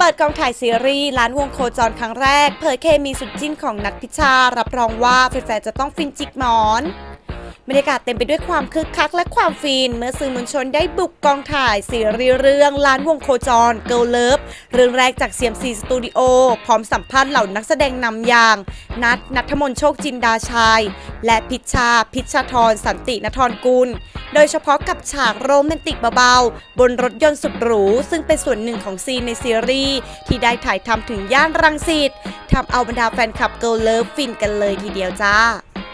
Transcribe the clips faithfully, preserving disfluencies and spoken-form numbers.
ปิดกองถ่ายซีรีส์ล้านวงโคจรครั้งแรกเผยเคมีสุดจิ้นของนัทพิชารับรองว่าแฟนๆจะต้องฟินจิกหมอนบรรยากาศเต็มไปด้วยความคึกคักและความฟินเมื่อสื่อมวลชนได้บุกกองถ่ายซีรีส์เรื่องล้านวงโคจร Girl Love เรื่องแรกจาก ซี เอ็ม ซี Studio พร้อมสัมภาษณ์เหล่านักแสดงนำอย่างนัท ณัฐมนต์โชคจินดาชัยและพิชชา พิชชาธรสันตินธรกุลโดยเฉพาะกับฉากโรแมนติกเบาๆบนรถยนต์สุดหรูซึ่งเป็นส่วนหนึ่งของซีนในซีรีส์ที่ได้ถ่ายทำถึงย่านรังสิตทำเอาบรรดาแฟนคลับ Girl Love ฟินกันเลยทีเดียวจ้า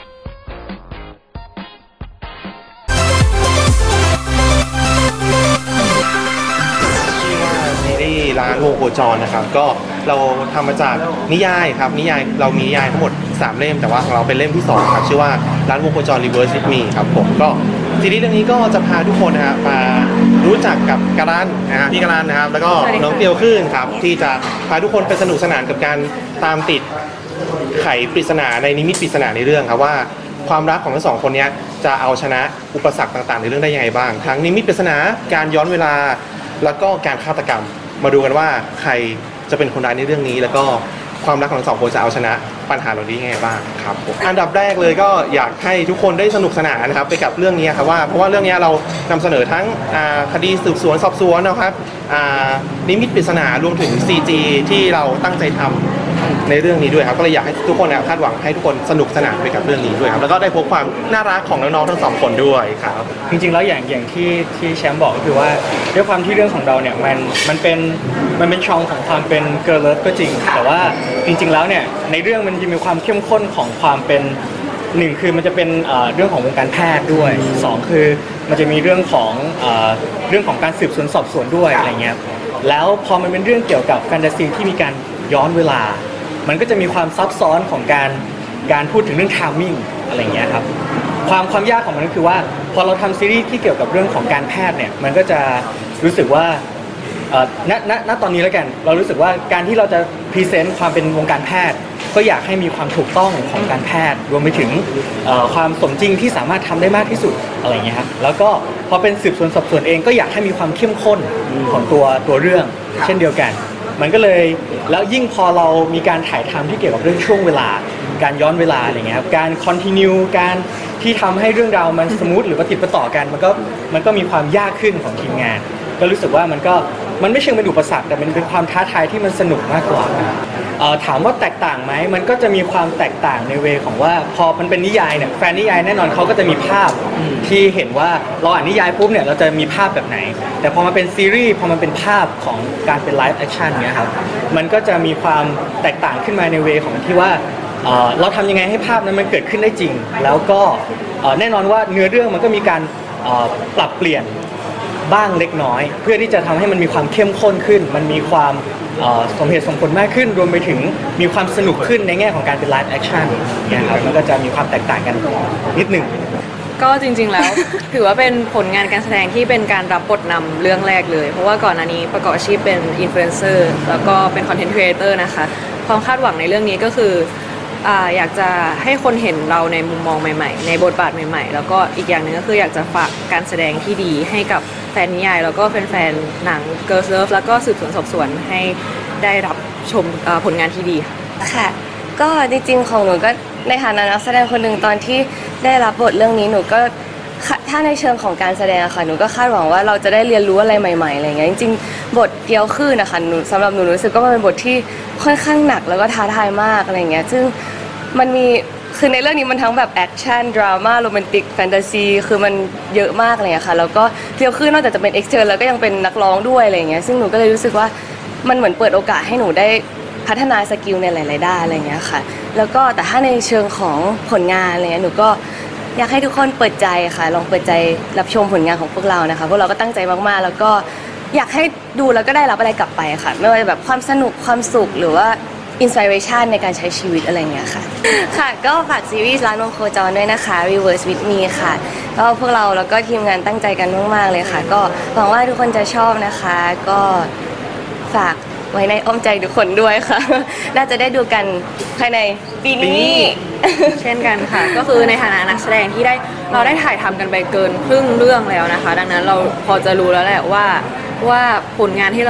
ร้านวงโคจรนะครับก็เราทำมาจากนิยายครับนิยายเรามีนิยายทั้งหมดสามเล่มแต่ว่าของเราเป็นเล่มที่สองครับชื่อว่าร้านวงโคจร Reverse with me ครับผมก็ซีรีส์เรื่องนี้ก็จะพาทุกคนนะครับมารู้จักกับการันนะฮะพี่การันนะครับแล้วก็น้องเตียวขึ้นครับที่จะพาทุกคนไปสนุกสนานกับการตามติดไขปริศนาในนิมิตปริศนาในเรื่องครับว่าความรักของทั้งสองคนนี้จะเอาชนะอุปสรรคต่างๆในเรื่องได้ยังไงบ้างทั้งนิมิตปริศนาการย้อนเวลาแล้วก็การฆาตกรรมมาดูกันว่าใครจะเป็นคนร้ายในเรื่องนี้แล้วก็ความรักของทั้งสองคนจะเอาชนะปัญหาเหล่านี้ยังไงบ้างครับผมอันดับแรกเลยก็อยากให้ทุกคนได้สนุกสนานนะครับไปกับเรื่องนี้ครับว่าเพราะว่าเรื่องนี้เรานำเสนอทั้งคดีสืบสวนสอบสวนนะครับนิมิตปริศนารวมถึง ซี จี ที่เราตั้งใจทำในเรื่องนี้ด้วยครับก็เลยอยากให้ทุกคนนะคาดหวังให้ทุกคนสนุกสนานไปกับเรื่องนี้ด้วยครับแล้วก็ได้พบความน่ารักของน้องๆทั้งสองคนด้วยครับจริงๆแล้วอย่างอย่างที่ที่แชมป์บอกก็คือว่าด้วยความที่เรื่องของเราเนี่ยมันมันเป็นมันเป็นช่องของความเป็นเกิร์ลเลิฟก็จริงแต่ว่าจริงๆแล้วเนี่ยในเรื่องมันจะมีความเข้มข้นของความเป็นหนึ่งคือมันจะเป็นเรื่องของวงการแพทย์ด้วยสองคือมันจะมีเรื่องของเรื่องของการสืบสวนสอบสวนด้วยอะไรเงี้ยแล้วพอมันเป็นเรื่องเกี่ยวกับแฟนตาซีที่มีการย้อนเวลามันก็จะมีความซับซ้อนของการการพูดถึงเรื่องไทมิ่งอะไรเงี้ยครับความความยากของมันก็คือว่าพอเราทำซีรีส์ที่เกี่ยวกับเรื่องของการแพทย์เนี่ยมันก็จะรู้สึกว่าณณณตอนนี้แล้วกันเรารู้สึกว่าการที่เราจะพรีเซนต์ความเป็นวงการแพทย์ก็อยากให้มีความถูกต้องของการแพทย์รวมไปถึงความสมจริงที่สามารถทำได้มากที่สุดอะไรเงี้ยครับแล้วก็พอเป็นสืบสวนสอบสวนเองก็อยากให้มีความเข้มข้นของตัวตัวเรื่องเช่นเดียวกันมันก็เลยแล้วยิ่งพอเรามีการถ่ายทำที่เกี่ยวกับเรื่องช่วงเวลาการย้อนเวลาอะไรเงี้ยครับการคอนติเนียการที่ทำให้เรื่องราวมันสมูทหรือว่าติดต่อกันมันก็มันก็มีความยากขึ้นของทีมงานก็รู้สึกว่ามันก็มันไม่เชิงเป็นอุปสรรคแต่มันเป็นความท้าทายที่มันสนุกมากกว่าถามว่าแตกต่างไหมมันก็จะมีความแตกต่างในเวของว่าพอมันเป็นนิยายเนี่ยแฟนนิยายแน่นอนเขาก็จะมีภาพที่เห็นว่าเราอ่านนิยายปุ๊บเนี่ยเราจะมีภาพแบบไหนแต่พอมาเป็นซีรีส์พอมันเป็นภาพของการเป็นไลฟ์แอคชั่นเนี่ยครับมันก็จะมีความแตกต่างขึ้นมาในเวของที่ว่าเราทำยังไงให้ภาพนั้นมันเกิดขึ้นได้จริงแล้วก็แน่นอนว่าเนื้อเรื่องมันก็มีการปรับเปลี่ยนบ้างเล็กน้อยเพื่อที่จะทำให้มันมีความเข้มข้นขึ้นมันมีความสมเหตุสมผลมากขึ้นรวมไปถึงมีความสนุกขึ้นในแง่ของการเป็นไลฟ์แอคชั่นเนี่ยครับมันก็จะมีความแตกต่างกันนิดหนึ่งก็จริงๆแล้ว ถือว่าเป็นผลงานการแสดงที่เป็นการรับบทนำเรื่องแรกเลยเพราะว่าก่อนหน้านี้ประกอบอาชีพเป็นอินฟลูเอนเซอร์แล้วก็เป็นคอนเทนต์ครีเอเตอร์นะคะความคาดหวังในเรื่องนี้ก็คืออ่าอยากจะให้คนเห็นเราในมุมมองใหม่ๆในบทบาทใหม่ๆแล้วก็อีกอย่างหนึ่งก็คืออยากจะฝากการแสดงที่ดีให้กับแฟนนิยายแล้วก็แฟนๆหนัง Girls Love แล้วก็สืบสวนสอบสวนให้ได้รับชมผลงานที่ดีค่ะก็จริงๆของหนูก็ในฐานะนักแสดงคนหนึ่งตอนที่ได้รับบทเรื่องนี้หนูก็ถ้าในเชิงของการแสดงค่ะหนูก็คาดหวังว่าเราจะได้เรียนรู้อะไรใหม่ๆอะไรเงี้ยจริงๆบทเกียวขึ้นนะคะหนูสำหรับหนูรู้สึกว่ามันเป็นบทที่ค่อนข้างหนักแล้วก็ท้าทายมากอะไรเงี้ยซึ่งมันมีคือในเรื่องนี้มันทั้งแบบแอคชั่นดราม่าโรแมนติกแฟนตาซีคือมันเยอะมากเลยค่ะแล้วก็เกียวขึ้นนอกจากจะเป็นเอ็กซ์เทอร์แล้วก็ยังเป็นนักร้องด้วยอะไรเงี้ยซึ่งหนูก็เลยรู้สึกว่ามันเหมือนเปิดโอกาสให้หนูได้พัฒนาสกิลในหลายๆด้านอะไรเงี้ยค่ะแล้วก็แต่ถ้าในเชิงของผลงานอะไรเงี้ยหนูก็อยากให้ทุกคนเปิดใจค่ะลองเปิดใจรับชมผลงานของพวกเรานะคะพวกเราก็ตั้งใจมากๆแล้วก็อยากให้ดูแล้วก็ได้รับอะไรกลับไปค่ะไม่ว่าจะแบบความสนุกความสุขหรือว่าอินสปิเรชันในการใช้ชีวิตอะไรเงี้ยค่ะค่ะก็ฝากซีรีส์ร้านวงโคจรด้วยนะคะ Reverse with me ค่ะก็พวกเราแล้วก็ทีมงานตั้งใจกันมากๆเลยค่ะก็หวังว่าทุกคนจะชอบนะคะก็ฝากไว้ในอ้อมใจทุกคนด้วยค่ะน่าจะได้ดูกันภายในปีนี้เช่นกันค่ะก็คือในฐานะนักแสดงที่ได้เราได้ถ่ายทำกันไปเกินครึ่งเรื่องแล้วนะคะดังนั้นเราพอจะรู้แล้วแหละว่าว่าผลงานที่เรา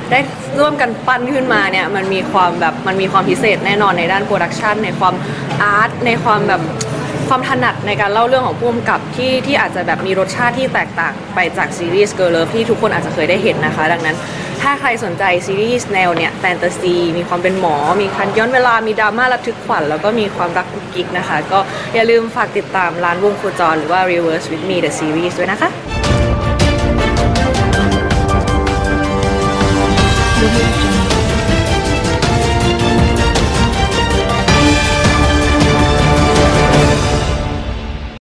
ได้ร่วมกันปั้นขึ้นมาเนี่ยมันมีความแบบมันมีความพิเศษแน่นอนในด้านโปรดักชันในความอาร์ตในความแบบความถนัดในการเล่าเรื่องของผู้กำกับที่ที่อาจจะแบบมีรสชาติที่แตกต่างไปจากซีรีส์ Girl Love ที่ทุกคนอาจจะเคยได้เห็นนะคะดังนั้นถ้าใครสนใจซีรีส์แนวเนี่ยแฟนตาซีมีความเป็นหมอมีคันย้อนเวลามีดราม่าระทึกขวัญแล้วก็มีความรักกุ๊กกิ๊กนะคะก็อย่าลืมฝากติดตามร้านวงโคจรหรือว่า Reverse with me the series ด้วยนะคะ Reverse